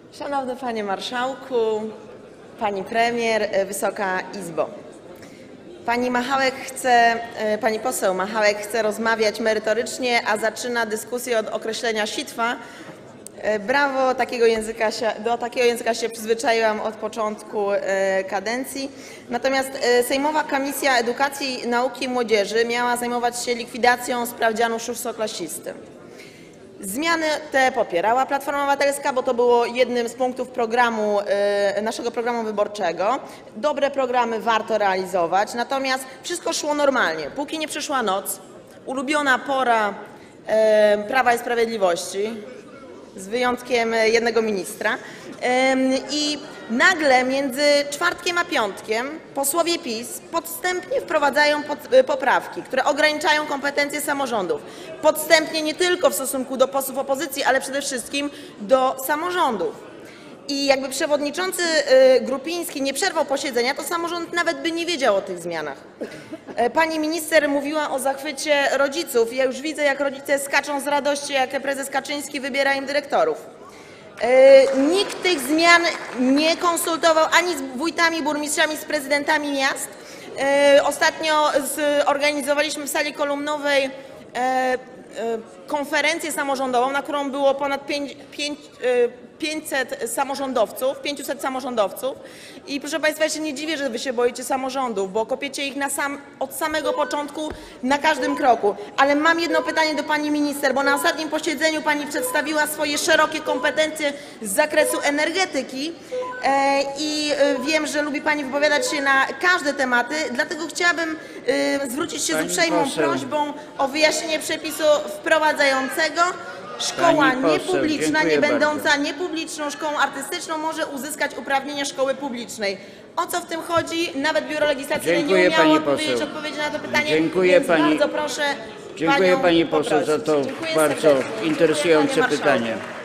Szanowny Panie Marszałku, Pani Premier, Wysoka Izbo. Pani poseł Machałek chce rozmawiać merytorycznie, a zaczyna dyskusję od określenia sitwa. Brawo, do takiego języka się przyzwyczaiłam od początku kadencji. Natomiast Sejmowa Komisja Edukacji, Nauki i Młodzieży miała zajmować się likwidacją sprawdzianu szóstoklasisty. Zmiany te popierała Platforma Obywatelska, bo to było jednym z punktów naszego programu wyborczego. Dobre programy warto realizować, natomiast wszystko szło normalnie, póki nie przyszła noc, ulubiona pora Prawa i Sprawiedliwości, z wyjątkiem jednego ministra. I nagle między czwartkiem a piątkiem posłowie PiS podstępnie wprowadzają poprawki, które ograniczają kompetencje samorządów. Podstępnie nie tylko w stosunku do posłów opozycji, ale przede wszystkim do samorządów. I jakby przewodniczący Grupiński nie przerwał posiedzenia, to samorząd nawet by nie wiedział o tych zmianach. Pani minister mówiła o zachwycie rodziców. Ja już widzę, jak rodzice skaczą z radości, jak prezes Kaczyński wybiera im dyrektorów. Nikt tych zmian nie konsultował ani z wójtami, burmistrzami, z prezydentami miast. Ostatnio zorganizowaliśmy w sali kolumnowej konferencję samorządową, na którą było ponad 500 samorządowców. I proszę Państwa, ja się nie dziwię, że Wy się boicie samorządów, bo kopiecie ich od samego początku, na każdym kroku. Ale mam jedno pytanie do Pani Minister, bo na ostatnim posiedzeniu Pani przedstawiła swoje szerokie kompetencje z zakresu energetyki i wiem, że lubi Pani wypowiadać się na każde tematy, dlatego chciałabym zwrócić się z uprzejmą prośbą o wyjaśnienie przepisu wprowadzającego. Szkoła niepubliczna, nie będąca niepubliczną szkołą artystyczną może uzyskać uprawnienia szkoły publicznej. O co w tym chodzi? Nawet Biuro Legislacyjne nie umiało odpowiedzieć na to pytanie, więc bardzo proszę Dziękuję Pani poseł za to bardzo interesujące pytanie.